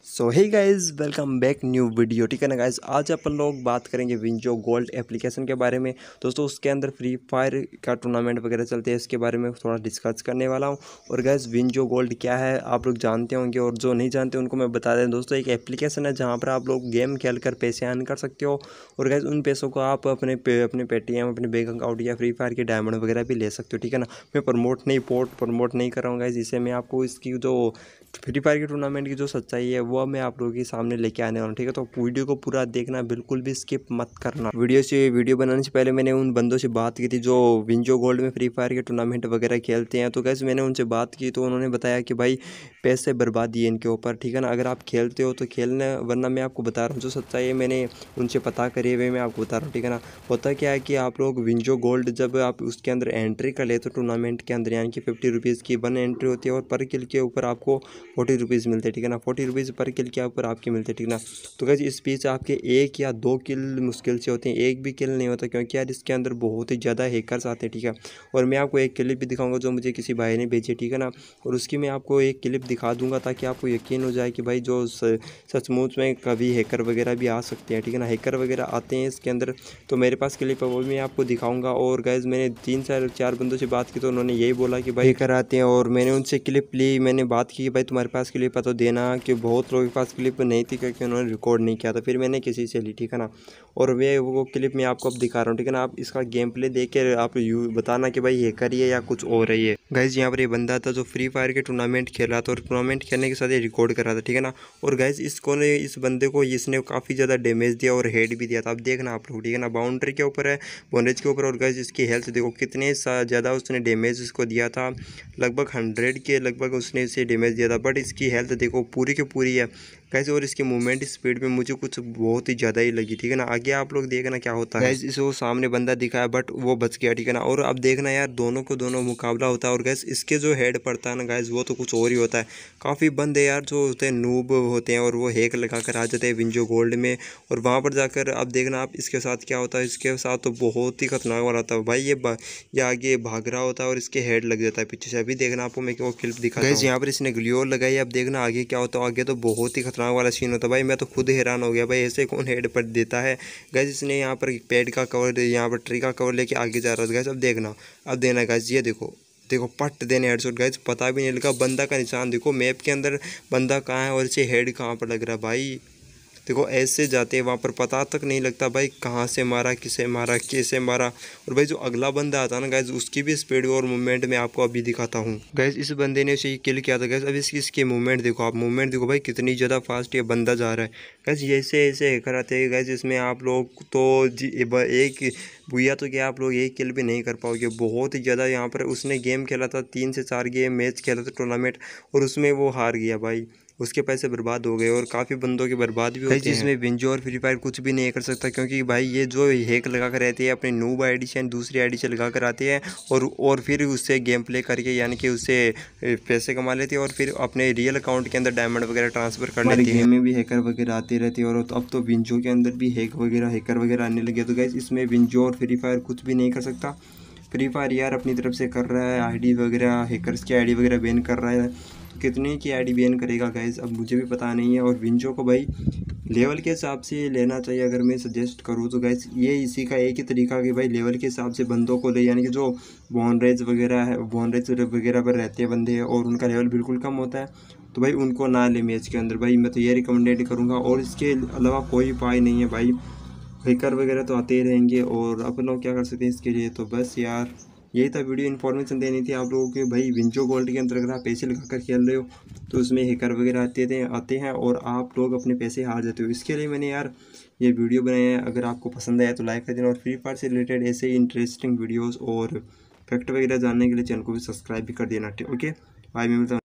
सो hey guys, welcome back new video. ठीक है ना गाइस, आज अपन लोग बात करेंगे विंजो गोल्ड एप्लीकेशन के बारे में। दोस्तों उसके अंदर फ्री फायर का टूर्नामेंट वगैरह चलते हैं, इसके बारे में थोड़ा डिस्कस करने वाला हूं। और गाइस विंजो गोल्ड क्या है आप लोग जानते होंगे, और जो नहीं जानते उनको मैं बता दें। दोस्तों एक एप्लीकेशन है जहाँ पर आप लोग गेम खेल कर पैसे अर्न कर सकते हो, और गाइस उन पैसों को आप अपने पेटीएम, अपने बैंक अकाउंट या फ्री फायर के डायमंड वगैरह भी ले सकते हो। ठीक है ना, मैं प्रमोट नहीं कर रहा हूँ गाइस, इसे मैं आपको इसकी जो फ्री फायर के टूर्नामेंट की जो सच्चाई है वो मैं आप लोगों के सामने लेके आने वाला हूँ। ठीक है, तो वीडियो को पूरा देखना, बिल्कुल भी स्किप मत करना। वीडियो बनाने से पहले मैंने उन बंदों से बात की थी जो विंजो गोल्ड में फ्री फायर के टूर्नामेंट वगैरह खेलते हैं। तो कैसे मैंने उनसे बात की तो उन्होंने बताया कि भाई पैसे बर्बाद दिए इनके ऊपर। ठीक है ना, अगर आप खेलते हो तो खेलना, वरना मैं आपको बता रहा हूँ जो सच्चाई है मैंने उनसे पता करी हुए मैं आपको बता रहा हूँ। ठीक है ना, होता क्या है कि आप लोग विंजो गोल्ड जब आप उसके अंदर एंट्री कर लेते हो टूर्नामेंट के अंदर, यानी कि 50 रुपीज़ की 1 एंट्री होती है, और पर किल के ऊपर आपको 40 रुपीज़ मिलते हैं। ठीक है ना, 40 रुपीज़ पर किल के ऊपर आपके मिलते हैं। ठीक है ना, तो गाइस इस बीच आपके 1 या 2 किल मुश्किल से होते हैं, एक भी किल नहीं होता, क्योंकि यार इसके अंदर बहुत ही ज़्यादा हैकर्स आते हैं। ठीक है, और मैं आपको एक क्लिप भी दिखाऊंगा जो मुझे किसी भाई ने भेजी है। ठीक है ना, और उसकी मैं आपको एक क्लिप दिखा दूंगा ताकि आपको यकीन हो जाए कि भाई जो सचमुच में कभी हैकर वगैरह भी आ सकते हैं। ठीक है ना, हैकर वगैरह आते हैं इसके अंदर, तो मेरे पास क्लिप है वो भी मैं आपको दिखाऊंगा। और गाइस मैंने 3-4 बंदों से बात की तो उन्होंने यही बोला कि भाई हैकर आते हैं, और मैंने उनसे क्लिप ली, मैंने बात की कि भाई तुम्हारे पास क्लिप है तो देना, कि बहुत लोगों के पास क्लिप नहीं थी क्योंकि उन्होंने रिकॉर्ड नहीं किया था। फिर मैंने किसी से ली। ठीक है ना, और मैं वो क्लिप मैं आपको अब दिखा रहा हूँ। ठीक है ना, आप इसका गेम प्ले देख के आप बताना कि भाई ये करिए या कुछ और है। ये गाइज यहाँ पर ये बंदा था जो फ्री फायर के टूर्नामेंट खेला था, और टूर्नामेंट खेलने के साथ ये रिकॉर्ड कर रहा था। ठीक है ना, और गाइज इस बंदे को इसने काफ़ी ज़्यादा डैमेज दिया और हेड भी दिया था। अब देखना आप लोग। ठीक है ना, बाउंड्री के ऊपर है, बाउंड्रीज के ऊपर, और गाइज इसकी हेल्थ देखो कितने ज़्यादा उसने डैमेज इसको दिया था, लगभग 100 के लगभग उसने इसे डैमेज दिया था। बट इसकी हेल्थ देखो पूरी की पूरी है गाइस, और इसकी मूवमेंट स्पीड में मुझे कुछ बहुत ही ज़्यादा ही लगी। ठीक है ना, आगे आप लोग देखना क्या होता है। गाइस इसको सामने बंदा दिखा है बट वो बच गया। ठीक है ना, और अब देखना यार दोनों को दोनों मुकाबला होता है, और गाइस इसके जो हेड पड़ता है ना गाइस वो तो कुछ और ही होता है। काफ़ी बंदे यार जो होते हैं नूब होते हैं, और वो हैक लगा कर आ जाते हैं विंजो गोल्ड में, और वहाँ पर जाकर अब देखना आप इसके साथ क्या होता है। इसके साथ तो बहुत ही खतरनाक वाला था भाई, ये आगे भाग रहा होता है और इसके हेड लग जाता है पीछे से। अभी देखना आपको मैं वो क्लिप दिखाता हूं। यहाँ पर इसने ग्लियोर लगाई, अब देखना आगे क्या होता है। आगे तो बहुत ही खतरनाक वाला सीन होता है भाई, मैं तो खुद हैरान हो गया भाई ऐसे कौन हेड पर देता है। गैस इसने यहाँ पर पेड़ का कवर, यहाँ पर ट्री का कवर लेके आगे जा रहा था गैस। अब देखना, अब देना गैस, ये देखो पट देने हेडशॉट गैस, पता भी नहीं लगा। बंदा का निशान देखो मैप के अंदर, बंदा कहाँ है और इसे हेड कहाँ पर लग रहा है भाई। देखो ऐसे जाते हैं वहाँ पर पता तक नहीं लगता भाई कहाँ से मारा, किसे मारा, कैसे मारा। और भाई जो अगला बंदा आता है ना गैस, उसकी भी स्पीड और मूवमेंट मैं आपको अभी दिखाता हूँ। गैस इस बंदे ने उसे किल किया था गैस, अब इसकी मूवमेंट देखो आप, मूवमेंट देखो भाई कितनी ज़्यादा फास्ट ये बंदा जा रहा है। गैस ऐसे ऐसे हैकर आते हैं गैस, इसमें आप लोग तो एक भूया तो क्या आप लोग एक किल भी नहीं कर पाओगे, बहुत ही ज़्यादा। यहाँ पर उसने गेम खेला था, 3 से 4 गेम मैच खेला था टूर्नामेंट, और उसमें वो हार गया भाई, उसके पैसे बर्बाद हो गए, और काफ़ी बंदों के बर्बाद भी होते हैं। जिसमें विंजो और फ्री फायर कुछ भी नहीं कर सकता, क्योंकि भाई ये जो हैक लगा कर रहते हैं अपनी नूब आईडी से दूसरी आईडी से लगा कर आते हैं, और फिर उससे गेम प्ले करके यानी कि उससे पैसे कमा लेते हैं, और फिर अपने रियल अकाउंट के अंदर डायमंड वगैरह ट्रांसफर कर लेते हैं। गेम में भी हैकर वगैरह आते रहते हैं, और अब तो विंजो के अंदर भी हैकर वगैरह आने लगे। तो गाइस इसमें विंजो और फ्री फायर कुछ भी नहीं कर सकता। फ्री फायर यार अपनी तरफ से कर रहा है, आईडी वगैरह हैकर्स की आईडी वगैरह बैन कर रहा है। कितने की आईडी बैन करेगा गाइस, अब मुझे भी पता नहीं है। और विंजो को भाई लेवल के हिसाब से लेना चाहिए, अगर मैं सजेस्ट करूँ तो गाइस ये इसी का एक ही तरीका कि भाई लेवल के हिसाब से बंदों को ले, यानी कि जो बॉनरेज वगैरह पर रहते हैं बंदे और उनका लेवल बिल्कुल कम होता है, तो भाई उनको ना ले मैच के अंदर। भाई मैं तो ये रिकमेंडेड करूँगा, और इसके अलावा कोई उपाय नहीं है भाई। हैकर वगैरह तो आते ही रहेंगे, और अपन लोग क्या कर सकते हैं इसके लिए। तो बस यार यही था वीडियो, इन्फॉर्मेशन देनी थी आप लोगों के। भाई विंजो गोल्ड के अंदर अगर आप पैसे लगा कर खेल रहे हो तो उसमें हैकर वगैरह आते हैं और आप लोग अपने पैसे हार जाते हो। इसके लिए मैंने यार ये वीडियो बनाया है। अगर आपको पसंद आया तो लाइक कर देना, और फ्री फायर से रिलेटेड ऐसे ही इंटरेस्टिंग वीडियोज़ और फैक्ट वगैरह जानने के लिए चैनल को भी सब्सक्राइब भी कर देना। ओके, बाय, मैं मिलता हूँ।